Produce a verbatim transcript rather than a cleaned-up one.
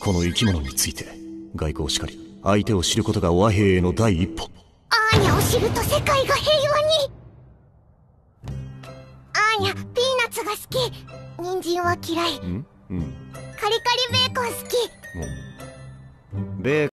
この生き物について外交しかり相手を知ることが和平への第一歩。 アーニャを知ると世界が平和に。アーニャピーナッツが好き。人参は嫌い。 んうんカリカリベーコン好き。 ベー